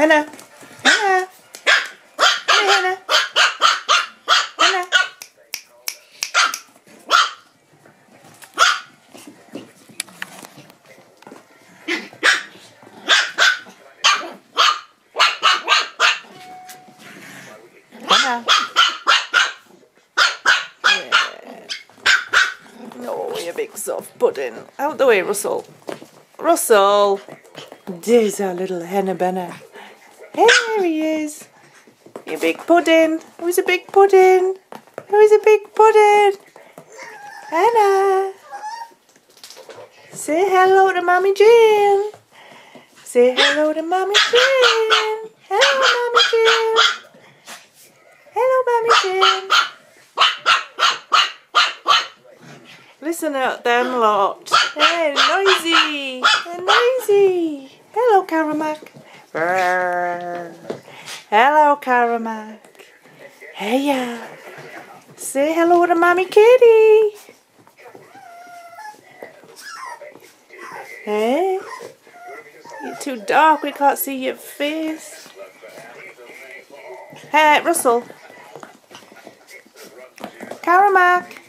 Hannah. Hannah. Hey, Hannah. Hannah. Hannah. Oh, you big soft pudding. Out the way, Russell. Russell. There's our little Hannah Banner. There he is. You big pudding. Who's a big pudding? Who's a big pudding? Hannah. Say hello to Mommy Jane. Say hello to Mommy Jane. Hello, Mommy Jane. Hello, Mommy Jane. Listen at them lot. They're noisy. They're noisy. Hello, Caramac. Hello, Caramac. Heya. Say hello to Mommy Kitty. Hey? You're too dark. We can't see your face. Hey, Russell. Caramac.